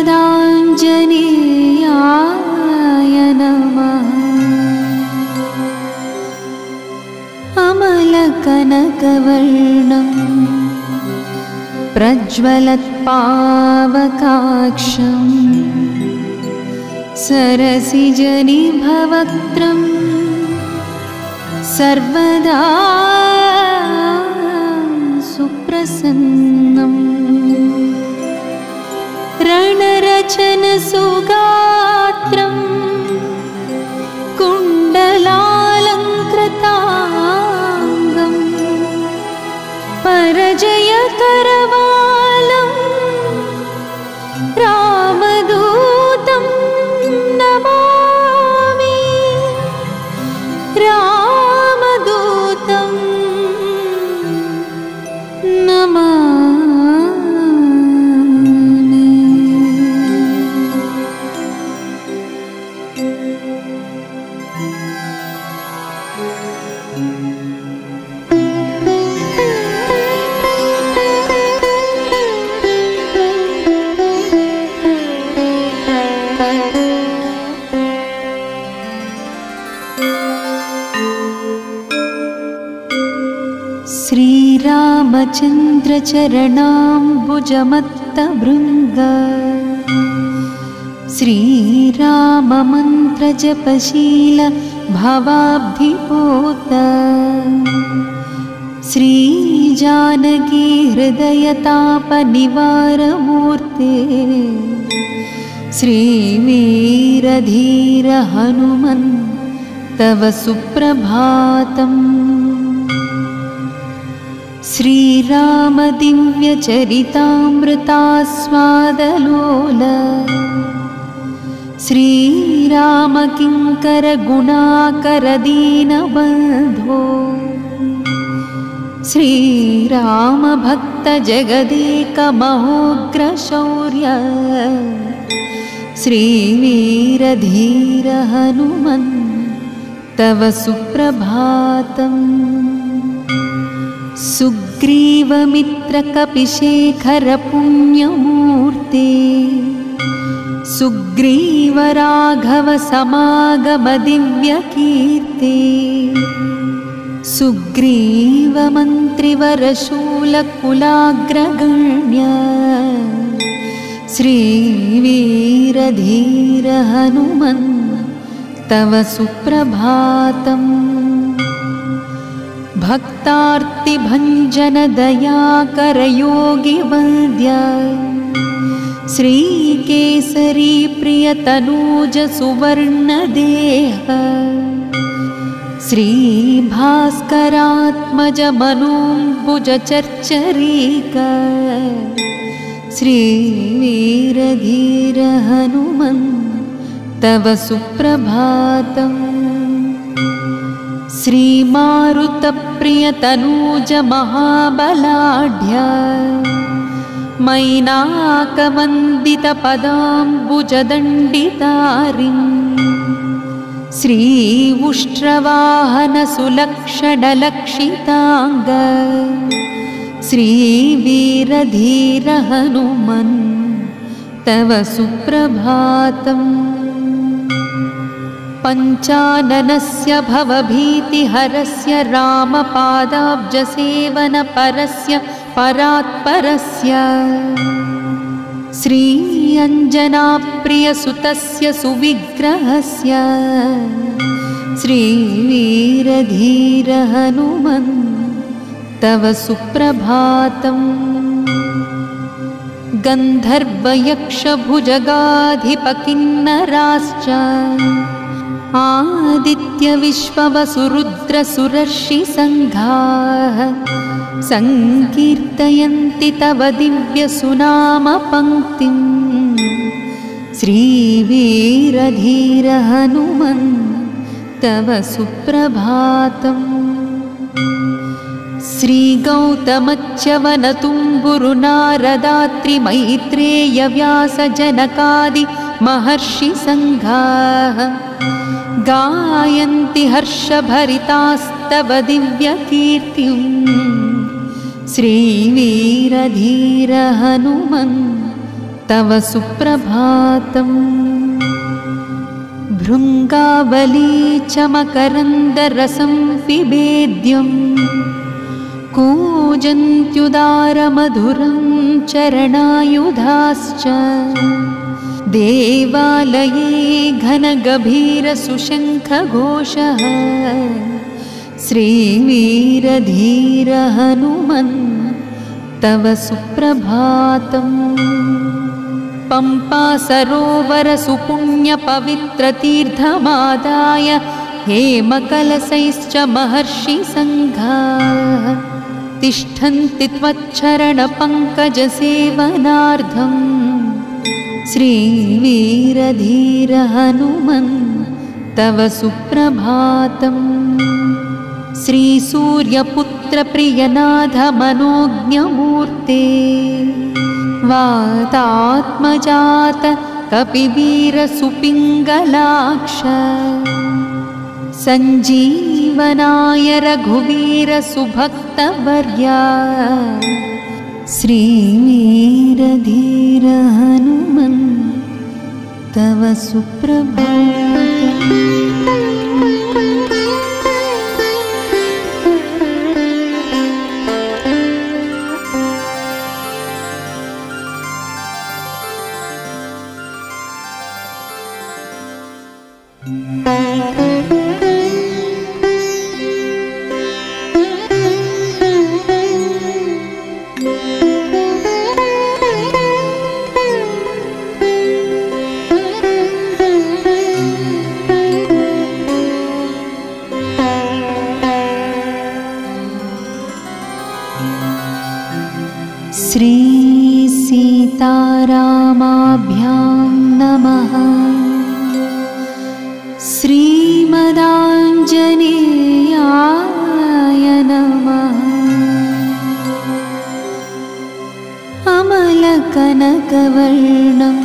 श्रीमदाञ्जनेयाय नमः। अमलकनकवर्णं प्रज्वलत्पावकाक्षं सरसिजनिभवक्त्रं सर्वदा सुप्रसन्नम्। रणरचनसुगात्रं कुण्डलालङ्कृताङ्गं परजयकरवालं रामदूतं नमामि। रामदूतं नमामि। श्रीरामचन्द्रचरणाम्बुजमत्तभृङ्ग श्रीराममन्त्रजपशील भवाब्धिपूत श्रीजानकी हृदयतापनिवारमूर्ते श्रीवीरधीर हनुमन् तव सुप्रभातम्। श्रीराम दिव्यचरितामृतास्वादलोल श्रीराम किङ्कर गुणाकर दीनबन्धो श्रीराम भक्त जगदेक महोग्रशौर्य श्रीवीरधीर हनुमन् तव सुप्रभातम्। सुग्रीवमित्रकपिशेखर पुण्यमूर्ते सुग्रीवराघव समागम दिव्यकीर्ते सुग्रीवमन्त्रिवरशूलकुलाग्रगण्य श्रीवीरधीर हनुमन् तव सुप्रभातम्। भक्तार्तिभञ्जन दयाकर योगिवन्द्य श्रीकेसरी प्रियतनूज सुवर्णदेह श्रीभास्करात्मज मनोऽम्बुज चर्चरीक श्रीवीरधीर हनुमन् तव सुप्रभातम्। श्रीमारुतप्रियतनूज महाबलाढ्य मैनाकवन्दितपदाम्बुजदण्डितारिं श्रीउष्ट्रवाहन सुलक्षणलक्षिताङ्ग श्रीवीरधीर हनुमन् तव सुप्रभातम्। पञ्चाननस्य भवभीतिहरस्य रामपादाब्जसेवनपरस्य परात्परस्य श्रीअञ्जनाप्रियसुतस्य सुविग्रहस्य श्रीवीरधीर हनुमन् तव सुप्रभातम्। गन्धर्वयक्षभुजगाधिपकिन्नराश्च आदित्यविश्ववसुरुद्रसुरर्षिसङ्घाः सङ्कीर्तयन्ति तव दिव्यसुनामपङ्क्तिं श्रीवीरधीर हनुमन् तव सुप्रभातम्। श्रीगौतमच्यवनतुम्बुरुनारदात्रिमैत्रेयव्यासजनकादि महर्षिसङ्घाः गायन्ति हर्षभरितास्तव दिव्यकीर्तिं श्रीवीरधीर हनुमन् तव सुप्रभातम्। भृङ्गावली च मकरन्दरसं पिबेद्यं कूजन्त्युदारमधुरं चरणायुधाश्च। देवालये घनगभीरसुशङ्खघोषः श्रीवीरधीर हनुमन् तव सुप्रभातम्। पम्पा सरोवर सुपुण्यपवित्रतीर्थमादाय हेमकलशैश्च महर्षिसङ्घाः तिष्ठन्ति त्वच्चरणपङ्कजसेवनार्थम्। श्रीवीरधीर हनुमन् तव सुप्रभातम्। श्रीसूर्यपुत्र प्रियनाथ मनोज्ञमूर्ते वातात्मजात कपिवीर सुपिङ्गलाक्ष। सञ्जीवनाय रघुवीर सुभक्तवर्या श्रीवीरधीर हनुमन् तव सुप्रभातम्। श्री सीतारामाभ्यां नमः। श्रीमदाञ्जनेयाय नमः। अमलकनकवर्णं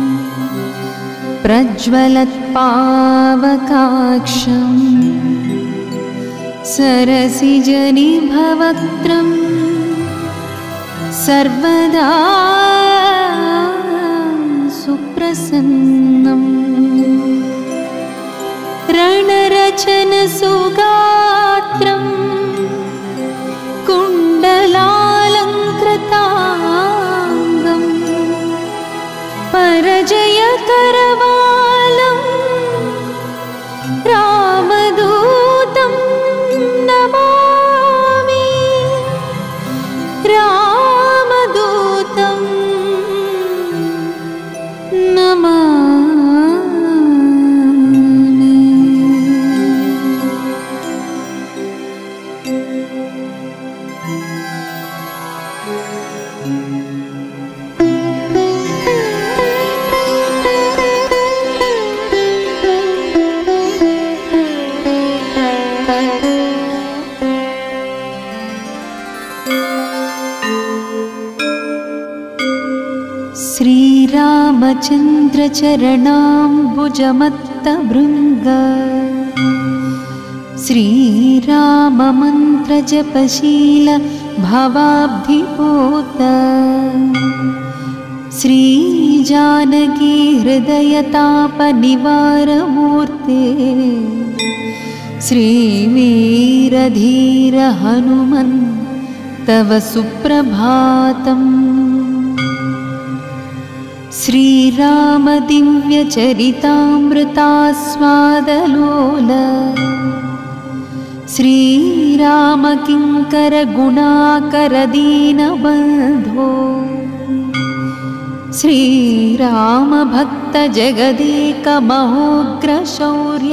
प्रज्वलत्पावकाक्षं सरसिजनिभवक्त्रं सर्वदा सुप्रसन्नम्। रणरचनसुगात्रं कुण्डलालङ्कृताङ्गं परजयकरवालं रामदूतं नमामि। रामदूतं नमामि। श्रीरामचन्द्रचरणाम्बुजमत्तभृङ्ग श्रीराममन्त्रजपशील भवाब्धिपूत। श्रीजानकी हृदयतापनिवारमूर्ते श्रीवीरधीर हनुमन् तव सुप्रभातम्। श्रीराम दिव्यचरितामृतास्वादलोल श्रीराम किङ्कर गुणाकर दीनबन्धो श्रीराम भक्त जगदेक महोग्रशौर्य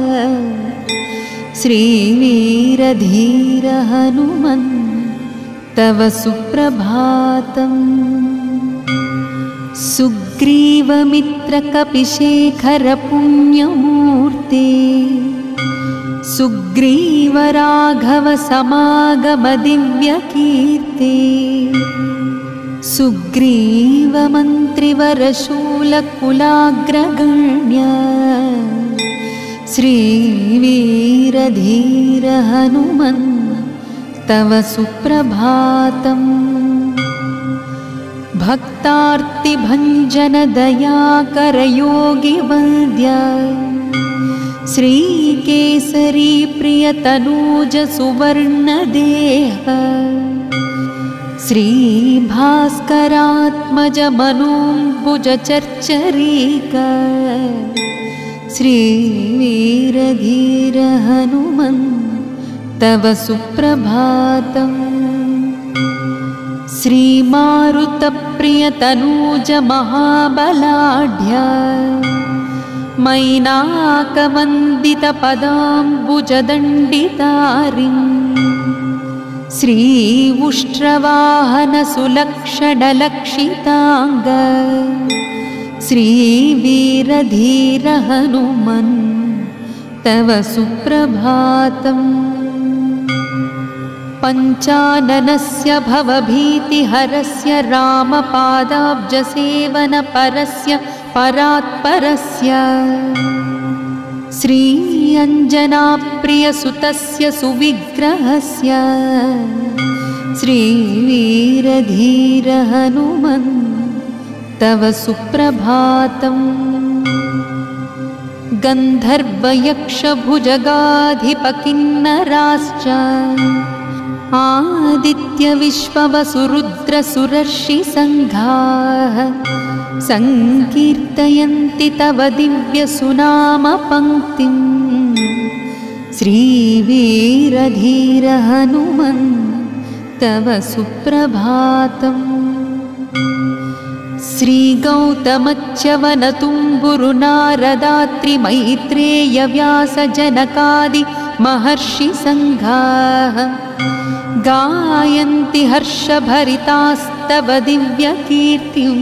श्रीवीरधीर हनुमन् तव सुप्रभातम्। सुग्रीवमित्रकपिशेखर पुण्यमूर्ते सुग्रीवराघव समागम दिव्यकीर्ते सुग्रीवमन्त्रिवरशूलकुलाग्रगण्य श्रीवीरधीर हनुमन् तव सुप्रभातम्। भक्तार्तिभञ्जनदयाकरयोगिवन्द्य श्रीकेसरी प्रियतनूजसुवर्णदेह श्रीभास्करात्मजमनोऽम्बुजचर्चरीक श्रीवीरधीर हनुमन् तव सुप्रभातम्। श्रीमारुतप्रियतनूजमहाबलाढ्य मैनाकवन्दितपदाम्बुजदण्डितारिं श्रीउष्ट्रवाहनसुलक्षणलक्षिताङ्ग श्रीवीरधीर हनुमन् तव सुप्रभातम्। पञ्चाननस्य भवभीतिहरस्य रामपादाब्जसेवनपरस्य परात्परस्य श्री अञ्जनाप्रियसुतस्य सुविग्रहस्य श्रीवीरधीर हनुमन् तव सुप्रभातम्। गन्धर्वयक्षभुजगाधिपकिन्नराश्च आदित्यविश्ववसुरुद्रसुरर्षिसङ्घाः सङ्कीर्तयन्ति तव दिव्यसुनामपङ्क्तिम् श्रीवीरधीर हनुमन् तव सुप्रभातम्। श्रीगौतमच्यवनतुम्बुरुनारदात्रिमैत्रेयव्यासजनकादि महर्षिसङ्घाः गायन्ति हर्षभरितास्तव दिव्यकीर्तिं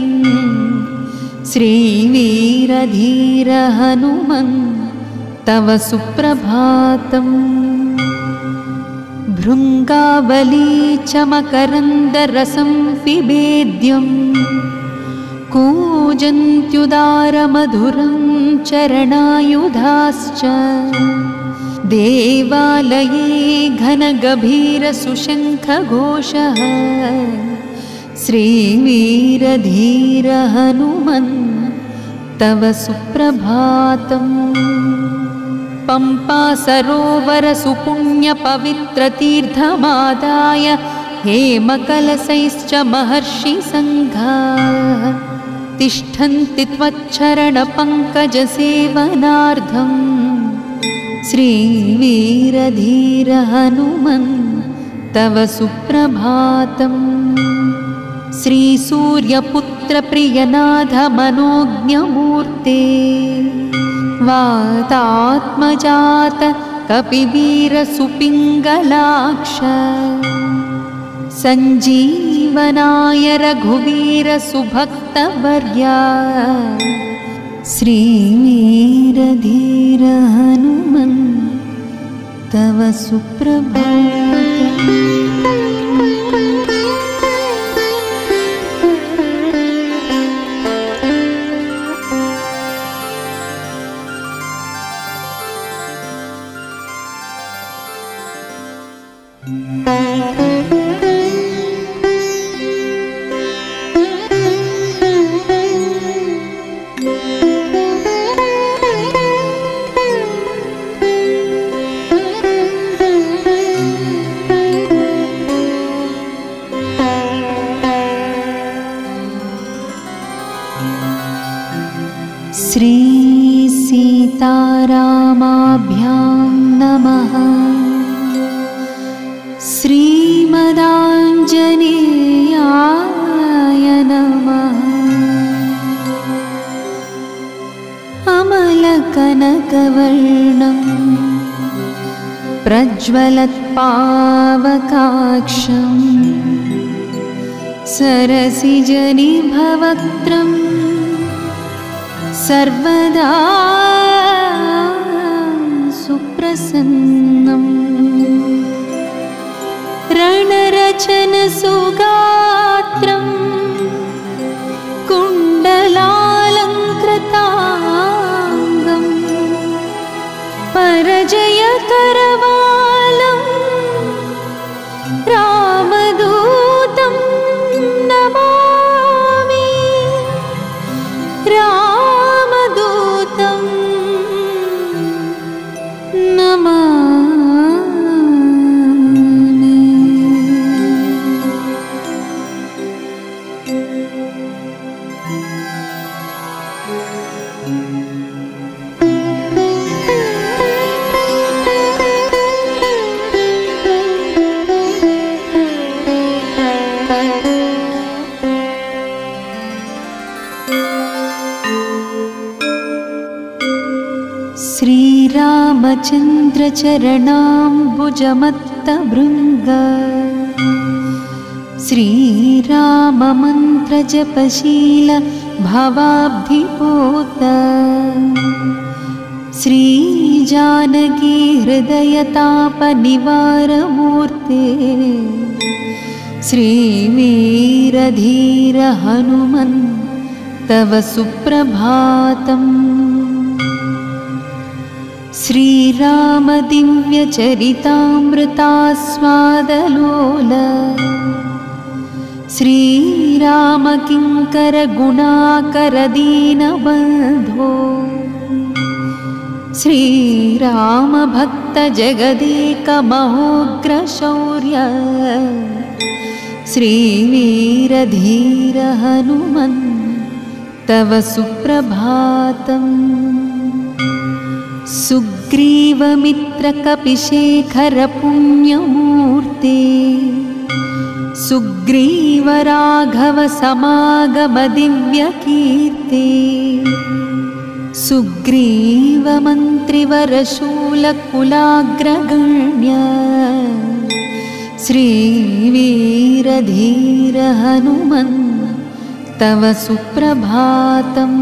श्रीवीरधीर हनुमन् तव सुप्रभातम्। भृङ्गावली च मकरन्दरसं पिबेद्यं कूजन्त्युदारमधुरं चरणायुधाश्च देवालये घनगभीरसुशङ्खघोषः श्रीवीरधीर हनुमन् तव सुप्रभातम्। पम्पासरोवरसुपुण्यपवित्रतीर्थमादाय हेमकलशैश्च महर्षिसङ्घाः तिष्ठन्ति त्वच्चरणपङ्कजसेवनार्थम् श्रीवीरधीर हनुमन् तव सुप्रभातम्। श्रीसूर्यपुत्रप्रियनाथ मनोज्ञमूर्ते वातात्मजात कपिवीरसुपिङ्गलाक्ष सञ्जीवनाय रघुवीरसुभक्तवर्या श्रीवीरधीर हनुमन् तव सुप्रभातम्। श्री सीतारामाभ्यां नमः। श्रीमदाञ्जनेयाय नमः। अमलकनकवर्णं प्रज्वलत्पावकाक्षं सरसिजनिभवक्त्रं सर्वदा सुप्रसन्नम्। रणरचनसुगात्रं कुण्डलालङ्कृताङ्गं परजयकरवालं रामदूतं नमामि। श्रीरामचन्द्रचरणाम्बुजमत्तभृङ्ग श्रीराममन्त्रजपशील भवाब्धिपोत श्रीजानकी हृदयतापनिवारमूर्ते श्रीवीरधीर हनुमन् तव सुप्रभातम्। श्रीराम दिव्यचरितामृतास्वादलोल श्रीराम किङ्कर गुणाकर दीनबन्धो श्रीराम भक्त जगदेक महोग्रशौर्य श्रीवीरधीर हनुमन् तव सुप्रभातम्। सुग्रीवमित्रकपिशेखर पुण्यमूर्ते सुग्रीव राघव समागम दिव्यकीर्ते सुग्रीव मन्त्रिवरशूलकुलाग्रगण्य श्रीवीरधीर हनुमन् तव सुप्रभातम्।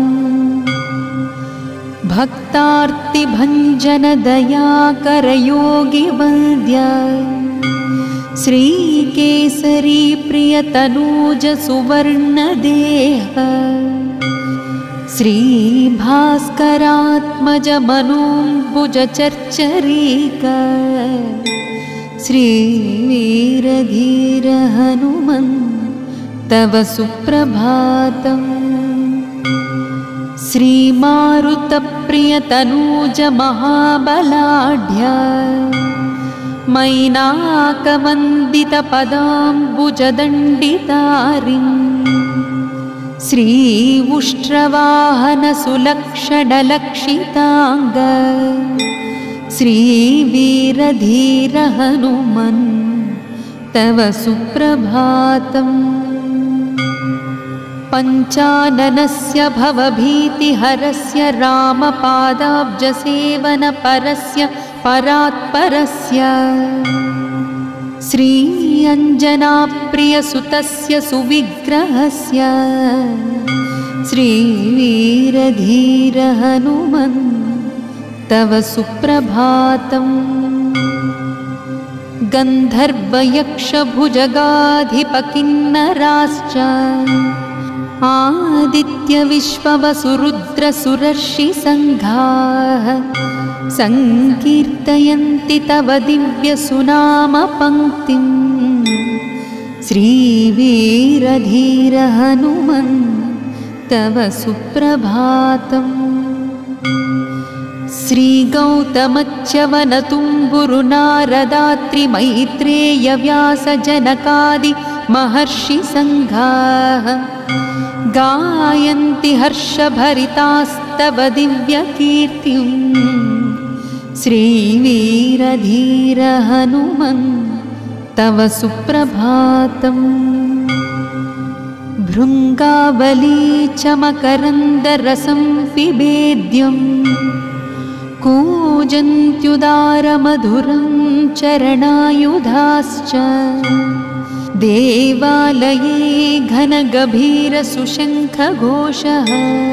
भक्तार्तिभञ्जन दयाकर योगिवन्द्य श्रीकेसरी प्रियतनूज सुवर्णदेह श्रीभास्करात्मज मनोम्बुज चर्चरीक श्रीवीरधीर हनुमन् तव सुप्रभातम्। श्रीमारुतप्रियतनूज महाबलाढ्य मैनाकवन्दितपदाम्बुजदण्डितारिं श्री उष्ट्रवाहन सुलक्षणलक्षिताङ्ग श्रीवीरधीर हनुमन् तव सुप्रभातम्। पञ्चाननस्य भवभीतिहरस्य रामपादाब्जसेवनपरस्य परात्परस्य श्री अञ्जनाप्रियसुतस्य सुविग्रहस्य श्रीवीरधीर हनुमन् तव सुप्रभातम्। गन्धर्वयक्षभुजगाधिपकिन्नराश्च आदित्यविश्ववसुरुद्रसुरर्षिसङ्घाः सङ्कीर्तयन्ति तव दिव्यसुनामपङ्क्तिं श्रीवीरधीर हनुमन् तव सुप्रभातम्। श्रीगौतमच्यवनतुम्बुरुनारदात्रिमैत्रेयव्यासजनकादि महर्षिसङ्घाः गायन्ति हर्षभरितास्तव दिव्यकीर्तिं श्रीवीरधीर हनुमन् तव सुप्रभातम्। भृङ्गावली च मकरन्दरसं पिबेद्यं कूजन्त्युदारमधुरं चरणायुधाश्च देवालये घनगभीरसुशङ्खघोषः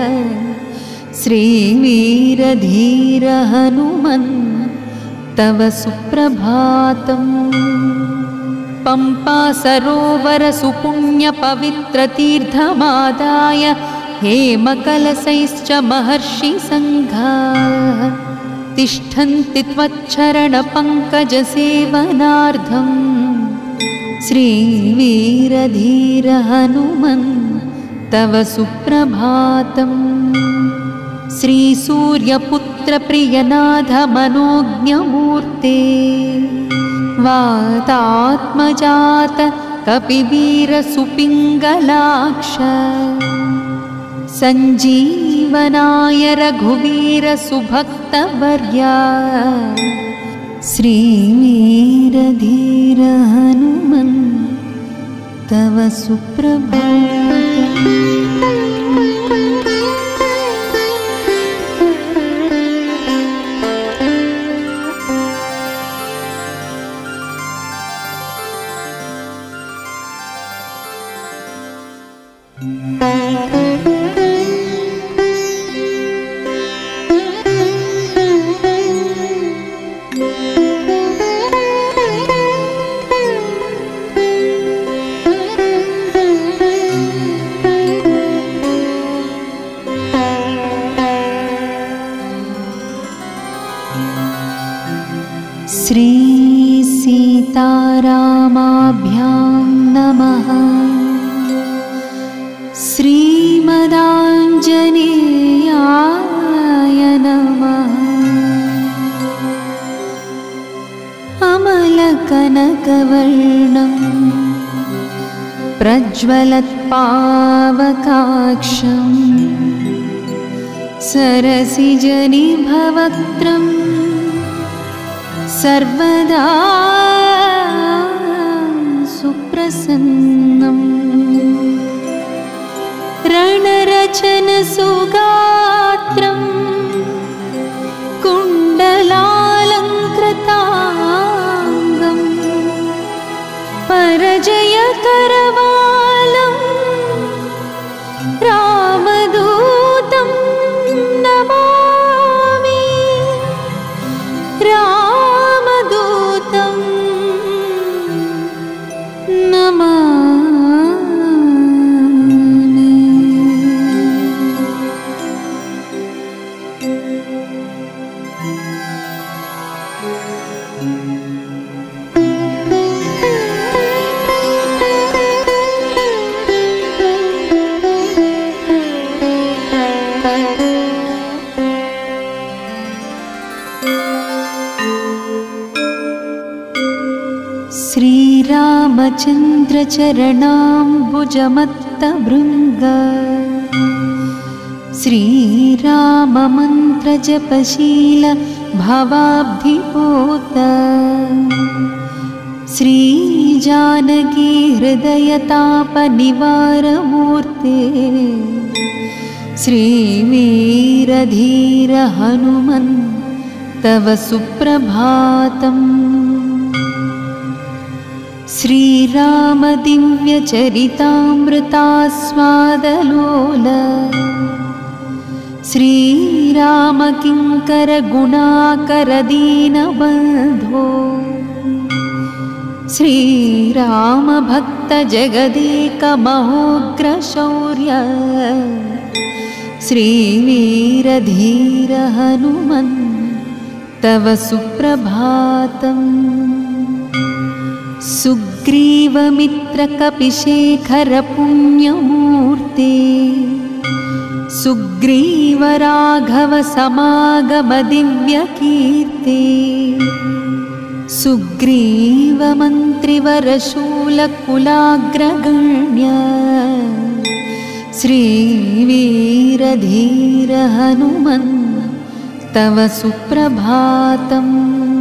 श्रीवीरधीर हनुमन् तव सुप्रभातम्। पम्पा सरोवर सुपुण्यपवित्रतीर्थमादाय हेमकलशैश्च महर्षिसङ्घाः तिष्ठन्ति त्वच्चरणपङ्कजसेवनार्थं श्रीवीरधीर हनुमन् तव सुप्रभातम्। श्रीसूर्यपुत्रप्रियनाथ मनोज्ञमूर्ते वातात्मजात कपिवीरसुपिङ्गलाक्ष सञ्जीवनाय रघुवीर सुभक्तवर्या श्रीवीरधीर हनुमन् तव सुप्रभातम्। श्री सीतारामाभ्यां नमः। श्रीमदाञ्जनेयाय नमः। अमलकनकवर्णं प्रज्वलत्पावकाक्षं सरसिजनिभवक्त्रं सर्वदा सुप्रसन्नम्। रणरचनसुगात्रं कुण्डलालङ्कृताङ्गं परजयकरवालं रामदूतं नमामि। रामदूतं नमामि। श्रीरामचन्द्रचरणाम्बुजमत्तभृङ्ग श्रीराममन्त्रजपशील भवाब्धिपूत श्रीजानकी हृदयतापनिवारमूर्ते श्रीवीरधीर हनुमन् तव सुप्रभातम्। श्रीराम दिव्यचरितामृतास्वादलोल श्रीराम किङ्कर गुणाकर दीनबन्धो श्रीराम भक्त जगदेक महोग्रशौर्य श्रीवीरधीर हनुमन् तव सुप्रभातम्। सुग्रीवमित्रकपिशेखर पुण्यमूर्ते सुग्रीवराघव समागम दिव्यकीर्ते सुग्रीवमन्त्रिवरशूलकुलाग्रगण्य श्रीवीरधीर हनुमन् तव सुप्रभातम्।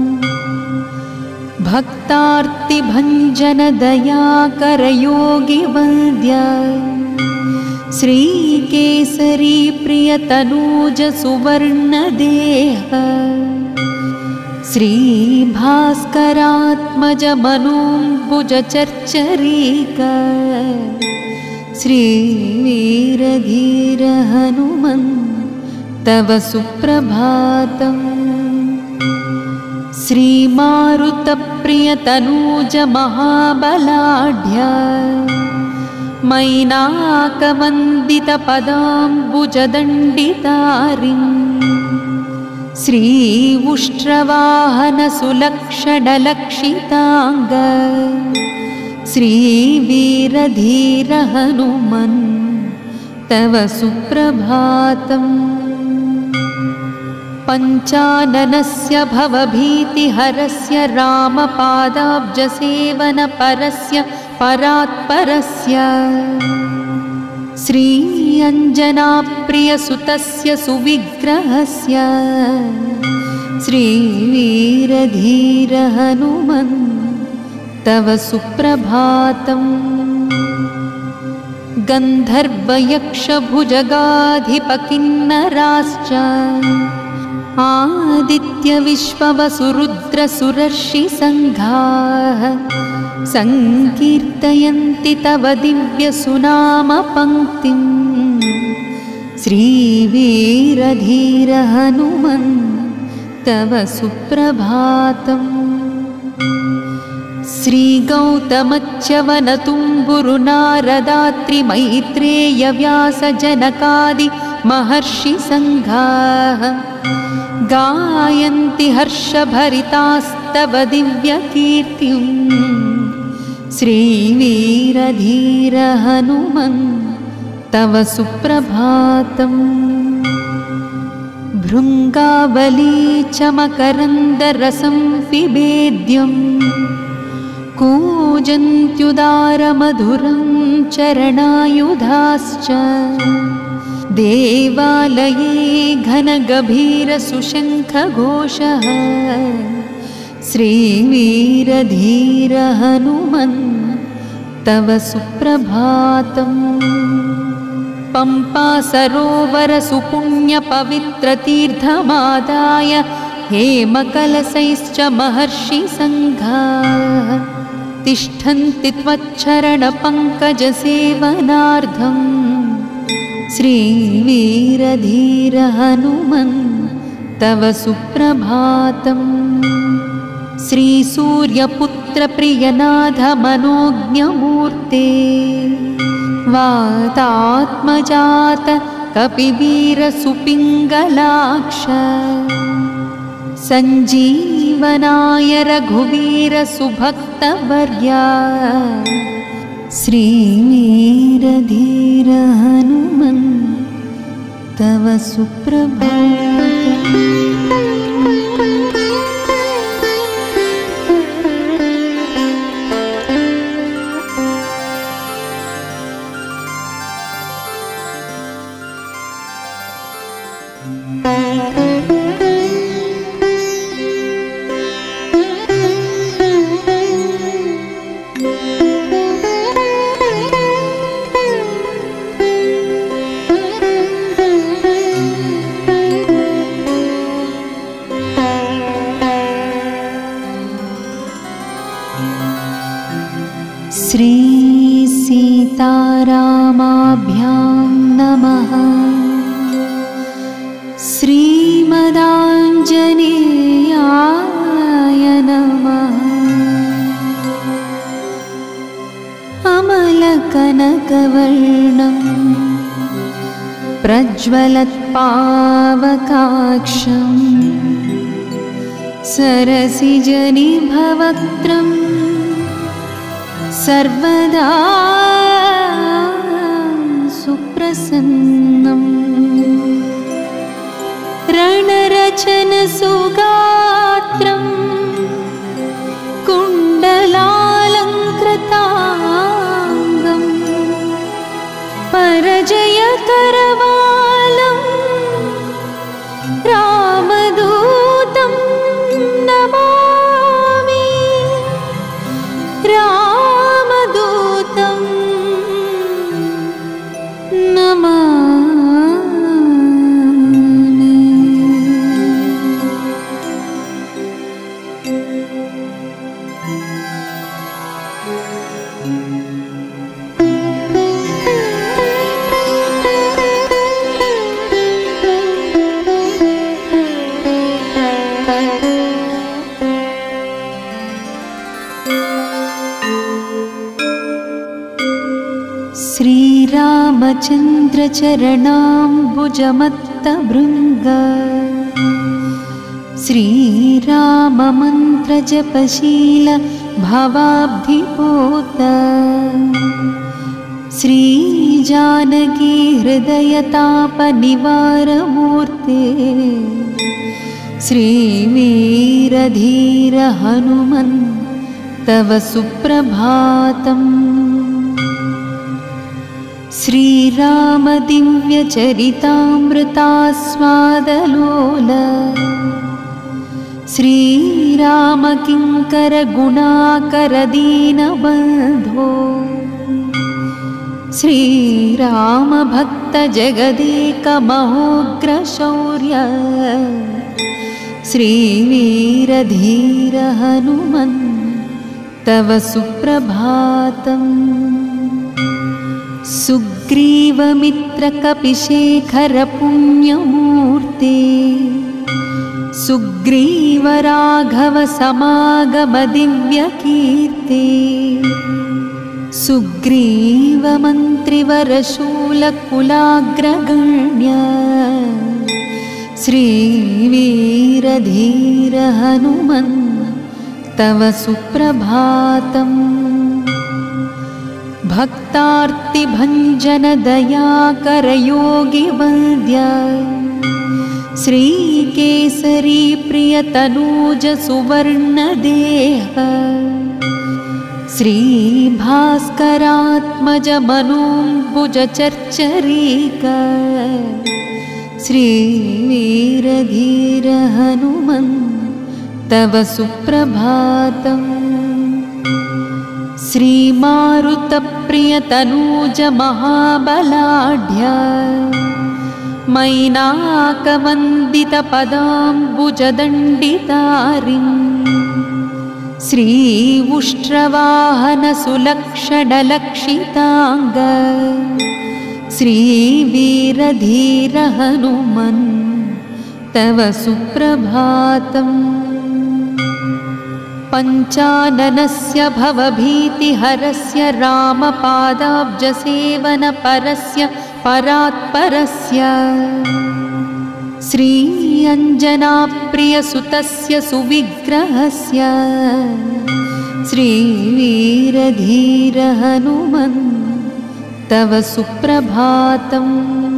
भक्तार्तिभञ्जन दयाकर योगिवन्द्य श्रीकेसरी प्रियतनूज सुवर्णदेह श्रीभास्करात्मज मनोऽम्बुज चर्चरीक श्रीवीरधीर हनुमन् तव सुप्रभातम्। श्रीमारुतप्रियतनूज महाबलाढ्य मैनाकवन्दितपदाम्बुजदण्डितारिं श्रीउष्ट्रवाहन सुलक्षणलक्षिताङ्ग श्रीवीरधीर हनुमन् तव सुप्रभातम्। पञ्चाननस्य भवभीतिहरस्य रामपादाब्जसेवनपरस्य परात्परस्य श्री अञ्जनाप्रियसुतस्य सुविग्रहस्य श्रीवीरधीर हनुमन् तव सुप्रभातम्। गन्धर्वयक्षभुजगाधिपकिन्नराश्च आदित्यविश्ववसुरुद्रसुरर्षिसङ्घाः सङ्कीर्तयन्ति तव दिव्यसुनामपङ्क्तिं श्रीवीरधीर हनुमन् तव सुप्रभातम्। श्रीगौतमच्यवनतुम्बुरुनारदात्रिमैत्रेयव्यासजनकादि महर्षिसङ्घाः गायन्ति हर्षभरितास्तव दिव्यकीर्तिं श्रीवीरधीर हनुमन् तव सुप्रभातम्। भृङ्गावली च मकरन्दरसं पिबेद्यं कूजन्त्युदारमधुरं चरणायुधाश्च देवालये घनगभीरसुशङ्खघोषः श्रीवीरधीर हनुमन् तव सुप्रभातम्। पम्पा सरोवर सुपुण्यपवित्रतीर्थमादाय हेमकलशैश्च महर्षिसङ्घाः तिष्ठन्ति त्वच्चरणपङ्कजसेवनार्थम् श्रीवीरधीर हनुमन् तव सुप्रभातम्। श्रीसूर्यपुत्र प्रियनाथ मनोज्ञमूर्ते वातात्मजात कपिवीर सुपिङ्गलाक्ष सञ्जीवनाय रघुवीर सुभक्तवर्या श्रीवीरधीर हनुमन् तव सुप्रभातम्। श्री सीतारामाभ्यां नमः। श्रीमदाञ्जनेयाय नमः। अमलकनकवर्णं प्रज्वलत्पावकाक्षं सरसिजनिभवक्त्रम् सर्वदा सुप्रसन्नम्। रणरचनसुगात्रं कुण्डलालङ्कृताङ्गं परजयकरवालं रामदूतं नमामि। रामदूतं नमामि। श्रीरामचन्द्र चरणाम्बुजमत्तभृङ्ग श्रीराममन्त्र जपशील भवाब्धिपोत श्रीजानकी हृदयतापनिवारमूर्ते श्रीवीरधीर हनुमन् तव सुप्रभातम्। श्रीराम दिव्यचरितामृतास्वादलोल श्रीराम किङ्कर गुणाकर दीनबन्धो श्रीराम भक्त जगदेक महोग्रशौर्य श्रीवीरधीर हनुमन् तव सुप्रभातम्। सुग्रीवमित्रकपिशेखर पुण्यमूर्ते सुग्रीव राघव समागम दिव्यकीर्ते सुग्रीव मन्त्रिवरशूलकुलाग्रगण्य श्रीवीर वीरधीर हनुमन् तव सुप्रभातम्। भक्तार्तिभञ्जन दयाकर योगिवन्द्य श्रीकेसरी प्रियतनूज सुवर्णदेह श्रीभास्करात्मज मनोम्बुज चर्चरीक श्रीवीरधीर हनुमन् तव सुप्रभातम्। श्रीमारुतप्रियतनूज महाबलाढ्य मैनाकवन्दितपदाम्बुजदण्डितारिम् श्रीउष्ट्रवाहन सुलक्षणलक्षिताङ्ग श्रीवीरधीर हनुमन् तव सुप्रभातम्। पञ्चाननस्य भवभीतिहरस्य रामपादाब्जसेवनपरस्य परात्परस्य श्री अञ्जनाप्रियसुतस्य सुविग्रहस्य श्रीवीरधीर हनुमन् तव सुप्रभातम्।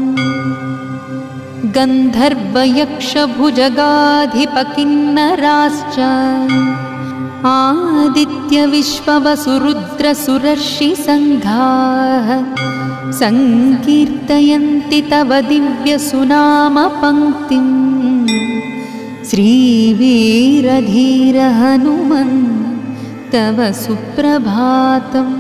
गन्धर्वयक्षभुजगाधिपकिन्नराश्च आदित्यविश्ववसुरुद्रसुरर्षिसङ्घाः सङ्कीर्तयन्ति तव दिव्यसुनामपङ्क्तिम् श्रीवीरधीर हनुमन् तव सुप्रभातम्।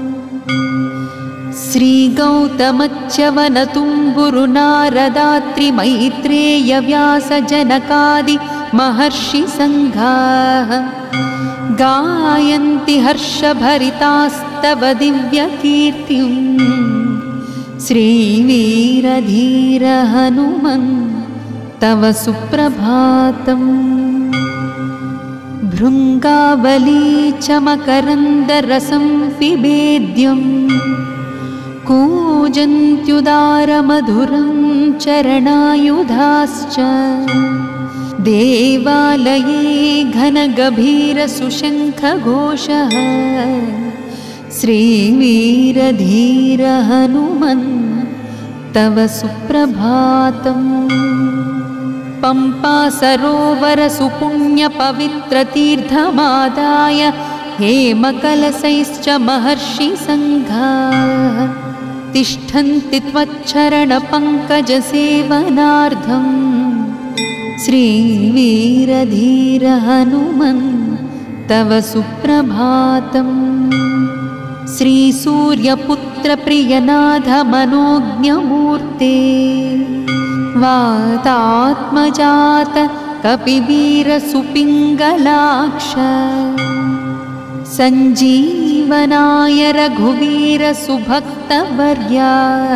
श्रीगौतमच्यवनतुम्बुरुनारदात्रिमैत्रेयव्यासजनकादि महर्षिसङ्घाः गायन्ति हर्षभरितास्तव दिव्यकीर्तिम् श्रीवीरधीर हनुमन् तव सुप्रभातम्। भृङ्गावली च मकरन्दरसं पिबेद्यम् कूजन्त्युदारमधुरं चरणायुधाश्च देवालये घनगभीरसुशङ्खघोषः श्रीवीरधीर हनुमन् तव सुप्रभातम्। पम्पासरोवरसुपुण्यपवित्रतीर्थमादाय हेमकलशैश्च महर्षिसङ्घाः तिष्ठन्ति त्वच्चरणपङ्कजसेवनार्थम् श्रीवीरधीर हनुमन् तव सुप्रभातम्। श्रीसूर्यपुत्रप्रियनाथ मनोज्ञमूर्ते वातात्मजात कपिवीरसुपिङ्गलाक्ष सञ्जीवनाय रघुवीर सुभक्तवर्या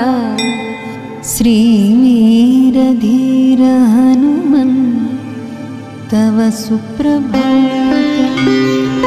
श्रीवीरधीर हनुमन् तव सुप्रभातम्।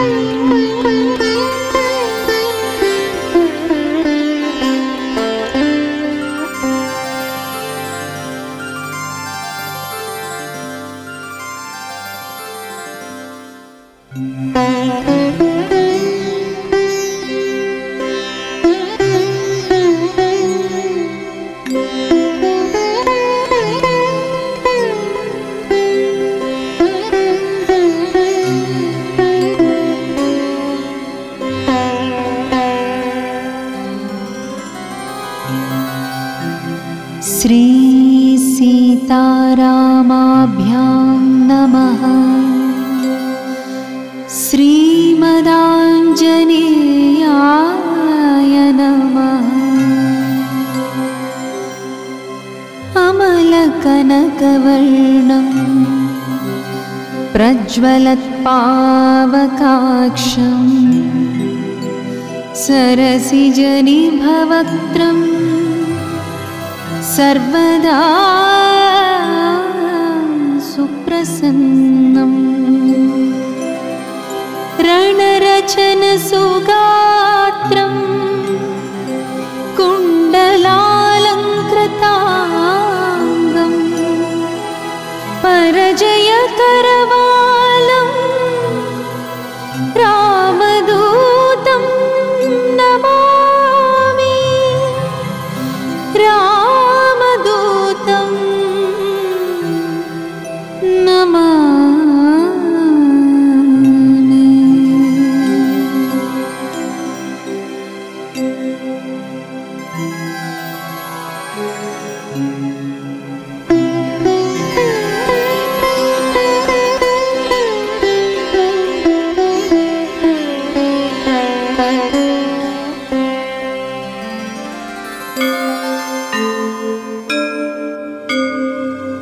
श्री सीतारामाभ्यां नमः। श्रीमदाञ्जनेयाय नमः। अमलकनकवर्णं प्रज्वलत्पावकाक्षं सरसिजनिभवक्त्रम् सर्वदा सुप्रसन्नम् रणरचनसुगात्रं कुण्डलालङ्कृताङ्गं परजयकर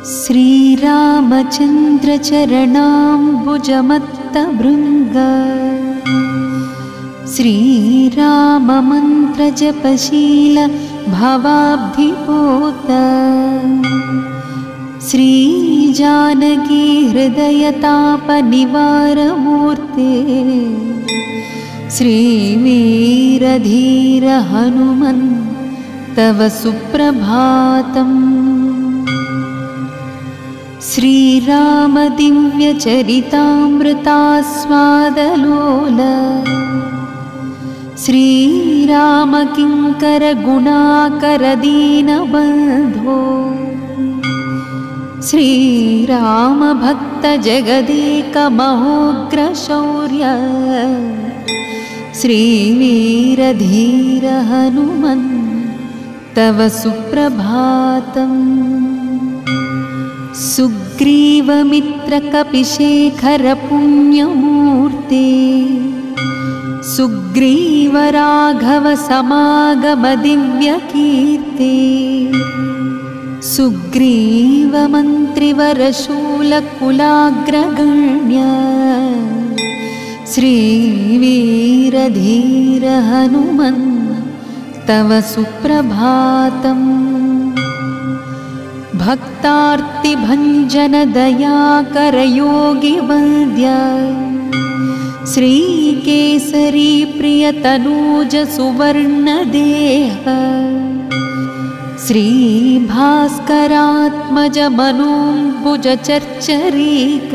श्रीरामचन्द्रचरणाम्बुजमत्तभृङ्ग श्रीराममन्त्रजपशील भवाब्धिपोत श्रीजानकी हृदयतापनिवारमूर्ते श्रीवीरधीर हनुमन् तव सुप्रभातम्। श्रीराम दिव्यचरितामृतास्वादलोल श्रीराम किङ्कर गुणाकर दीनबन्धो श्रीराम भक्त जगदेक महोग्रशौर्य श्रीवीरधीर हनुमन् तव सुप्रभातम्। सुग्रीवमित्रकपिशेखर पुण्यमूर्ते सुग्रीव राघव समागम दिव्यकीर्ते सुग्रीव मन्त्रिवरशूलकुलाग्रगण्य श्रीवीरधीर हनुमन् तव सुप्रभातम्। भक्तार्तिभञ्जन दयाकर योगिवन्द्य श्रीकेसरी प्रियतनूज सुवर्णदेह श्रीभास्करात्मज मनोऽम्बुज चर्चरीक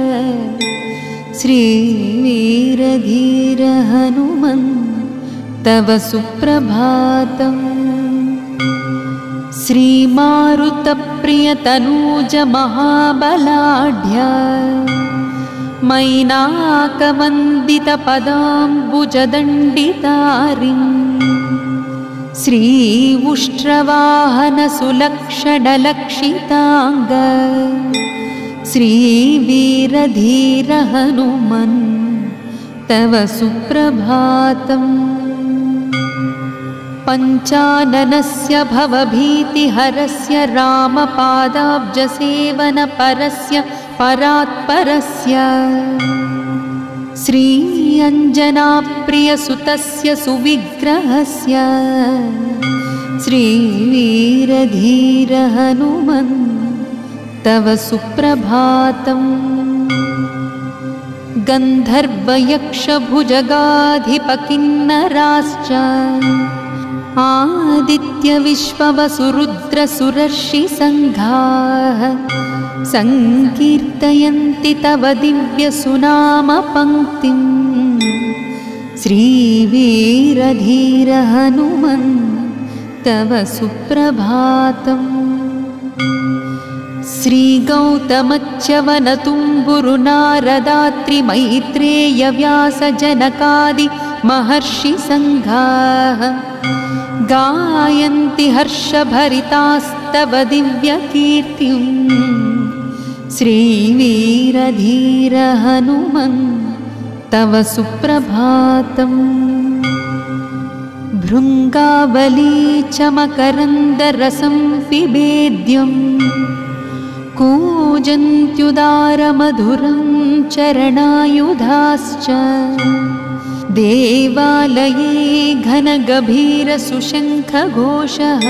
श्रीवीरधीर हनुमन् तव सुप्रभातम्। श्रीमारुतप्रियतनूज महाबलाढ्य मैनाकवन्दितपदाम्बुजदण्डितारिम् श्रीउष्ट्रवाहन सुलक्षणलक्षिताङ्ग श्रीवीरधीर हनुमन् तव सुप्रभातम्। पञ्चाननस्य भवभीतिहरस्य रामपादाब्जसेवनपरस्य परात्परस्य श्री अञ्जनाप्रियसुतस्य सुविग्रहस्य श्रीवीरधीर हनुमन् तव सुप्रभातम्। गन्धर्वयक्षभुजगाधिपकिन्नराश्च आदित्यविश्ववसुरुद्रसुरर्षिसङ्घाः सङ्कीर्तयन्ति तव दिव्यसुनामपङ्क्तिम् श्रीवीरधीर हनुमन् तव सुप्रभातम्। श्रीगौतमच्यवनतुम्बुरुनारदात्रिमैत्रेयव्यासजनकादि महर्षिसङ्घाः गायन्ति हर्षभरितास्तव दिव्यकीर्तिम् श्रीवीरधीर हनुमन् तव सुप्रभातम्। भृङ्गावली च मकरन्दरसं पिबेद्यम् कूजन्त्युदारमधुरं चरणायुधाश्च देवालये घनगभीरसुशङ्खघोषः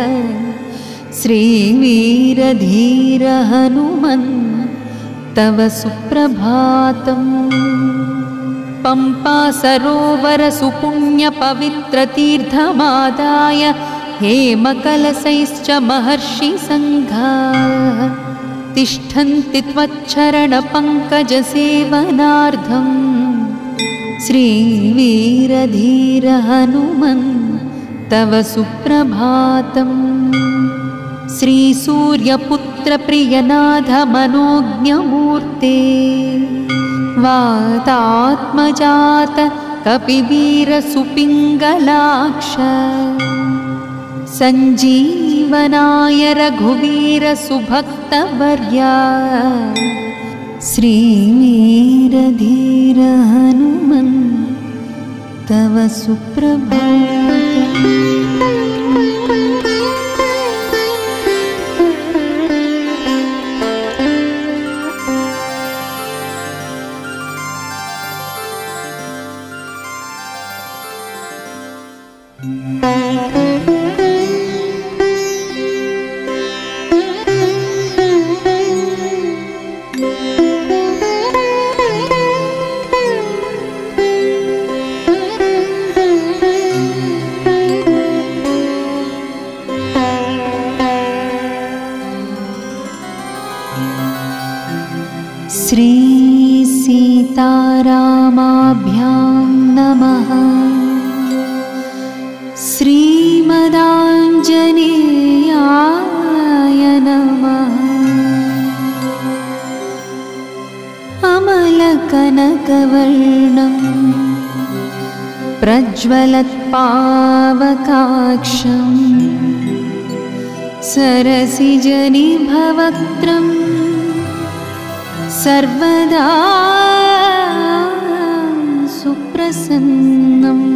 श्रीवीरधीर हनुमन् तव सुप्रभातम्। पम्पा सरोवर सुपुण्यपवित्रतीर्थमादाय हेमकलशैश्च महर्षिसङ्घाः तिष्ठन्ति त्वच्चरणपङ्कजसेवनार्थम् श्रीवीरधीर हनुमन् तव सुप्रभातम्। श्रीसूर्यपुत्रप्रियनाथ मनोज्ञमूर्ते वातात्मजात कपिवीरसुपिङ्गलाक्ष सञ्जीवनाय रघुवीर सुभक्तवर्या श्रीवीरधीर हनुमन् तव सुप्रभातम्। श्री सीतारामाभ्यां नमः। श्रीमदाञ्जनेयाय नमः। अमलकनकवर्णं प्रज्वलत्पावकाक्षं सरसिजनिभवक्त्रं सर्वदा सुप्रसन्नम्।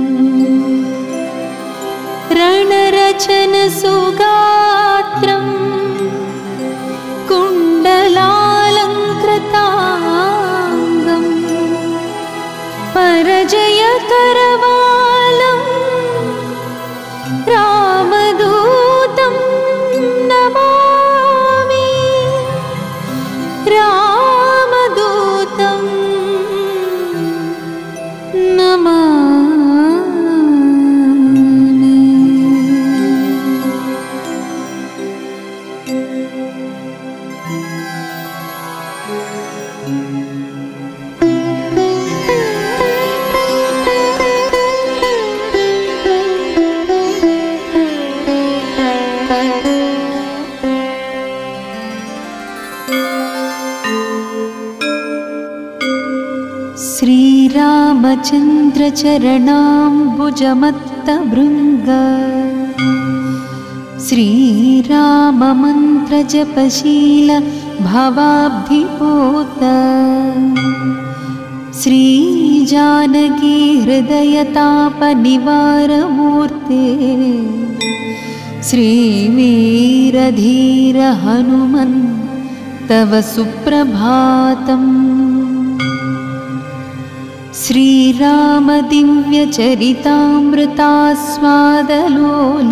रणरचनसुगात्रं कुण्डलालङ्कृताङ्गं परजयकरवालं रामदूतं नमामि। रामदूतं नमामि। श्रीरामचन्द्रचरणाम्बुजमत्तभृङ्ग श्रीराममन्त्रजपशील भवाब्धिपोत श्रीजानकी हृदयतापनिवारमूर्ते श्रीवीरधीर हनुमन् तव सुप्रभातम्। श्रीरामदिव्यचरितामृतास्वादलोल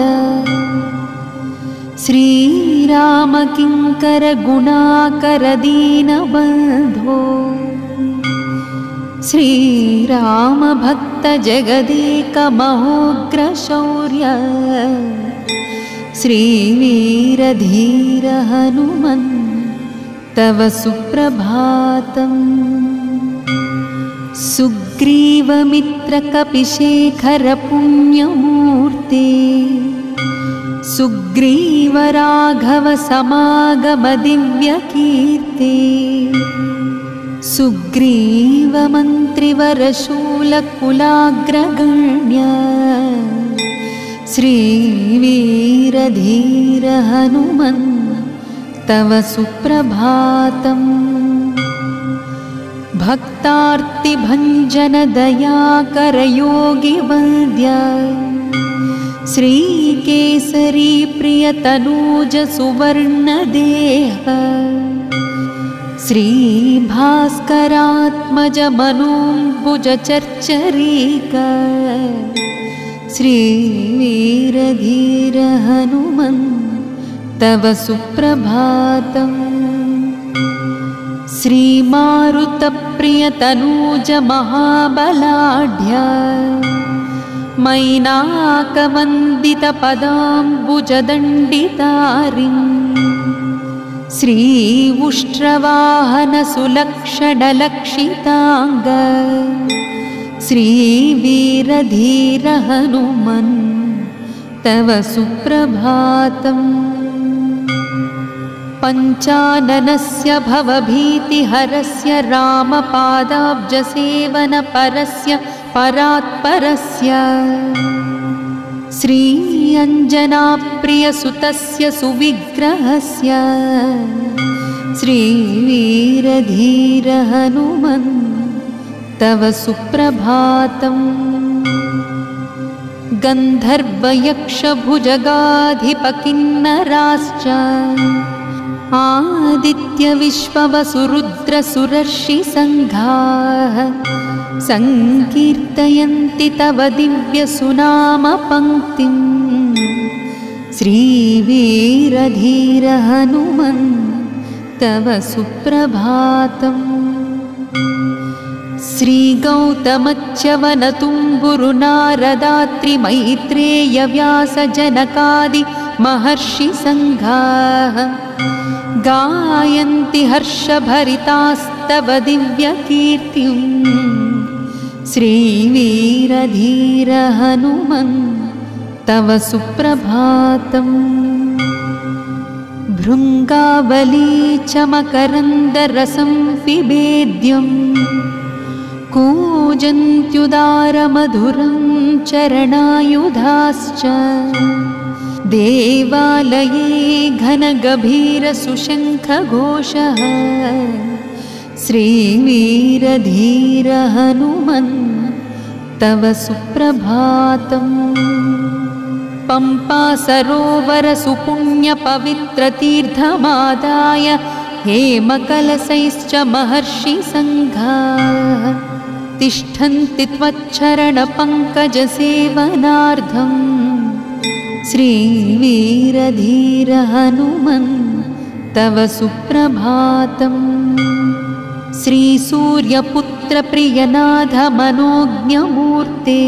श्रीरामकिङ्करगुणाकरदीनबन्धो श्रीरामभक्तजगदेकमहोग्रशौर्य श्रीवीरधीर हनुमन् तव सुप्रभातम्। सुग्रीवमित्रकपिशेखरपुण्यमूर्ते सुग्रीवराघवसमागमदिव्यकीर्ते सुग्रीवमन्त्रिवरशूलकुलाग्रगण्य श्रीवीरधीर हनुमन् तव सुप्रभातम्। भक्तार्तिभञ्जनदयाकरयोगिवन्द्य श्रीकेसरी प्रियतनूजसुवर्णदेह श्रीभास्करात्मजमनोम्बुजचर्चरीक श्रीवीरधीर हनुमन् तव सुप्रभातम्। श्रीमारुतप्रियतनूजमहाबलाढ्य मैनाकवन्दितपदाम्बुजदण्डितारिं श्रीउष्ट्रवाहनसुलक्षणलक्षिताङ्ग श्रीवीरधीर हनुमन् तव सुप्रभातम्। पञ्चाननस्य भवभीतिहरस्य रामपादाब्जसेवनपरस्य परात्परस्य श्री अञ्जनाप्रियसुतस्य सुविग्रहस्य श्रीवीरधीर हनुमन् तव सुप्रभातम्। गन्धर्वयक्षभुजगाधिपकिन्नराश्च आदित्यविश्ववसुरुद्रसुरर्षिसङ्घाः सङ्कीर्तयन्ति तव दिव्यसुनामपङ्क्तिं श्रीवीरधीर हनुमन् तव सुप्रभातम्। श्रीगौतमच्यवनतुम्बुरुनारदात्रिमैत्रेयव्यासजनकादि महर्षिसङ्घाः गायन्ति हर्षभरितास्तव दिव्यकीर्तिं श्रीवीरधीर हनुमन् तव सुप्रभातम्। भृङ्गावली च मकरन्दरसं पिबेद्यं कूजन्त्युदारमधुरं चरणायुधाश्च देवालये घनगभीरसुशङ्खघोषः श्रीवीरधीर हनुमन् तव सुप्रभातम्। पम्पा सरोवर सुपुण्यपवित्रतीर्थमादाय हेमकलशैश्च महर्षिसङ्घाः तिष्ठन्ति त्वच्चरणपङ्कजसेवनार्थम् श्रीवीरधीर हनुमन् तव सुप्रभातम्। श्रीसूर्यपुत्र प्रियनाथ मनोज्ञमूर्ते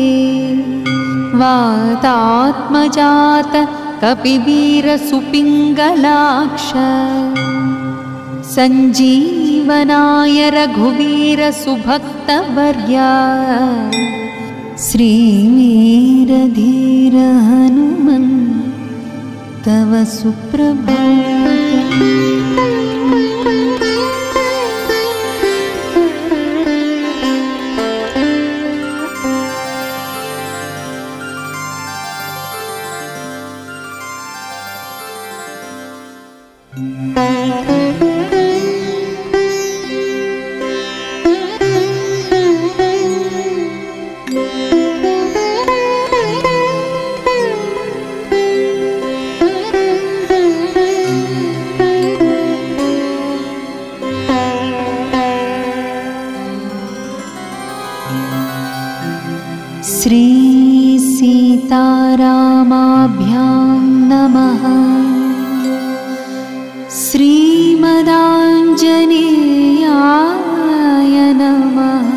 वातात्मजात कपिवीर सुपिङ्गलाक्ष सञ्जीवनाय रघुवीर सुभक्तवर्या श्रीवीरधीर हनुमन् तव सुप्रभातम्। श्री सीतारामाभ्यां नमः। श्रीमदाञ्जनेयाय नमः।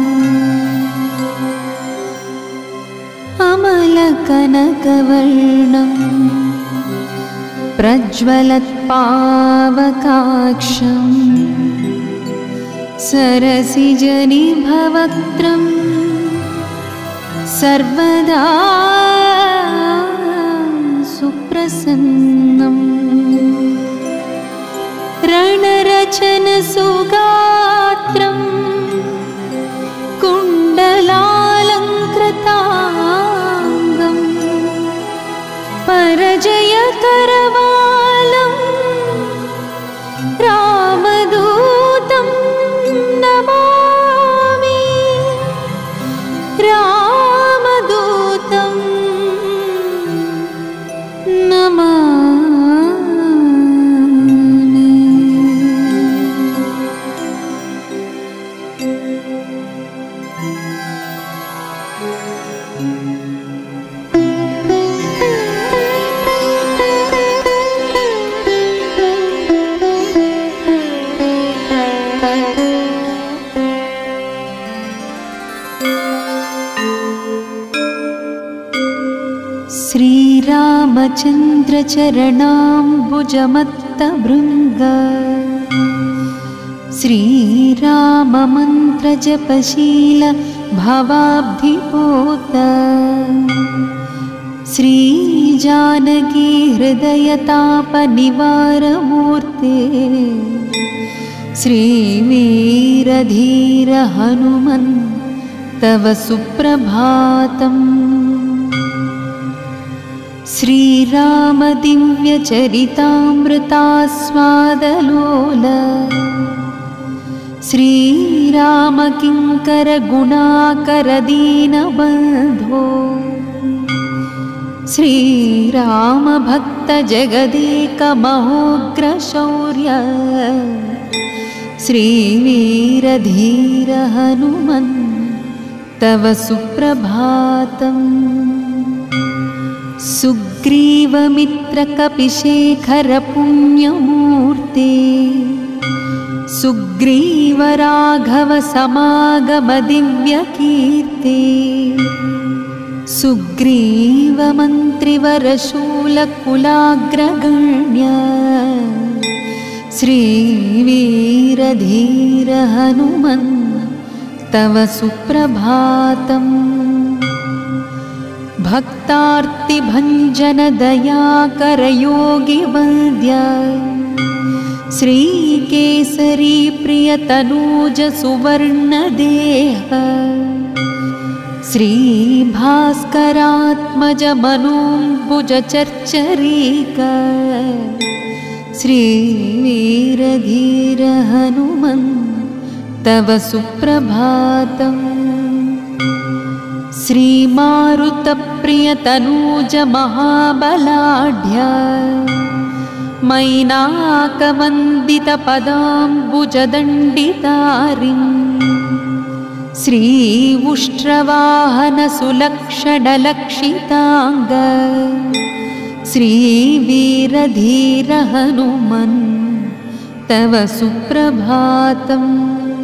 अमलकनकवर्णं प्रज्वलत्पावकाक्षं सरसिजनिभवक्त्रं सर्वदा सुप्रसन्नम्। रणरचनसुगात्रं कुण्डलालङ्कृताङ्गं परजयकरवालं रामदूतं नमामि। रामदूतं नमामि। श्रीरामचन्द्रचरणाम्बुजमत्तभृङ्ग श्रीराममन्त्रजपशील भवाब्धिपोत श्रीजानकी हृदयतापनिवारमूर्ते श्रीवीरधीर हनुमन् तव सुप्रभातम्। श्रीरामदिव्यचरितामृतास्वादलोल श्रीरामकिङ्करगुणाकरदीनबन्धो श्रीरामभक्तजगदेकमहोग्रशौर्य श्रीवीरधीर हनुमन् तव सुप्रभातम्। सुग्रीवमित्रकपिशेखरपुण्यमूर्ते सुग्रीवराघवसमागमदिव्यकीर्ते सुग्रीवमन्त्रिवरशूलकुलाग्रगण्य श्रीवीरधीर हनुमन् तव सुप्रभातम्। भक्तार्तिभञ्जन दयाकर योगिवन्द्य श्रीकेसरी प्रियतनूज सुवर्णदेह श्रीभास्करात्मज मनोम्बुज चर्चरीक श्रीवीरधीर हनुमन् तव सुप्रभातम्। श्रीमारुतप्रियतनूज महाबलाढ्य मैनाकवन्दितपदाम्बुजदण्डितारिम् श्रीउष्ट्रवाहन सुलक्षणलक्षिताङ्ग श्रीवीरधीर हनुमन् तव सुप्रभातम्।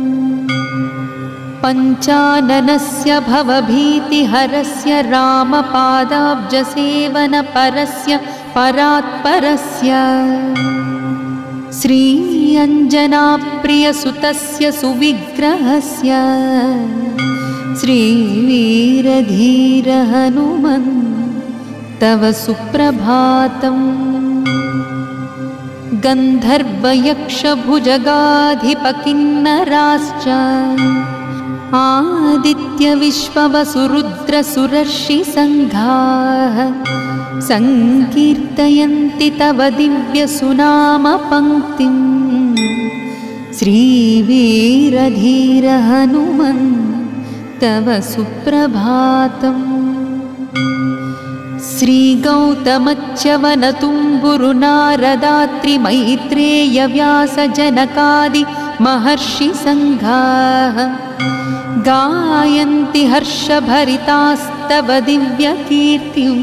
पञ्चाननस्य भवभीतिहरस्य रामपादाब्जसेवनपरस्य परात्परस्य श्री अञ्जनाप्रियसुतस्य सुविग्रहस्य श्रीवीरधीर हनुमन् तव सुप्रभातम्। गन्धर्वयक्षभुजगाधिपकिन्नराश्च आदित्यविश्ववसुरुद्रसुरर्षिसङ्घाः सङ्कीर्तयन्ति तव दिव्यसुनामपङ्क्तिम् श्रीवीरधीर हनुमन् तव सुप्रभातम्। श्रीगौतमच्यवनतुम्बुरुनारदात्रिमैत्रेयव्यासजनकादि महर्षिसङ्घाः गायन्ति हर्षभरितास्तव दिव्यकीर्तिम्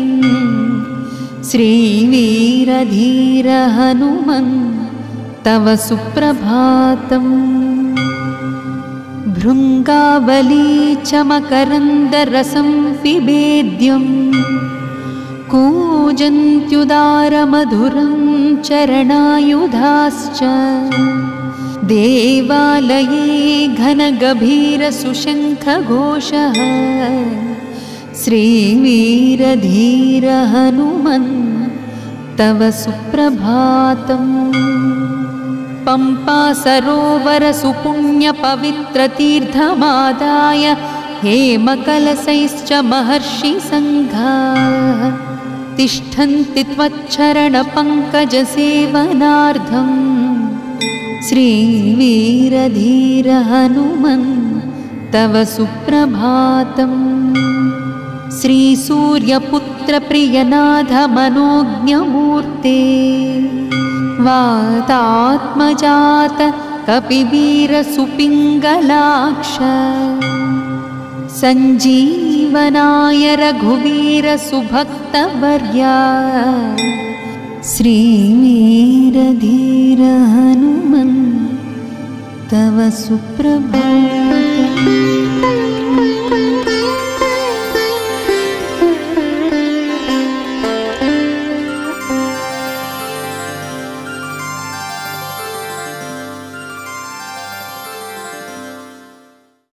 श्रीवीरधीर हनुमन् तव सुप्रभातम्। भृङ्गावली च मकरन्दरसं पिबेद्यम् कूजन्त्युदारमधुरं चरणायुधाश्च देवालये घनगभीरसुशङ्खघोषः श्रीवीरधीर हनुमन् तव सुप्रभातम्। पम्पासरोवरसुपुण्यपवित्रतीर्थमादाय हेमकलशैश्च महर्षिसङ्घाः तिष्ठन्ति त्वच्चरणपङ्कजसेवनार्थम् श्रीवीरधीर हनुमन् तव सुप्रभातम्। श्रीसूर्यपुत्रप्रियनाथ मनोज्ञमूर्ते वातात्मजात कपिवीरसुपिङ्गलाक्ष सञ्जीवनाय रघुवीर सुभक्तवर्या श्रीवीरधीर हनुमन् तव सुप्रभातम्।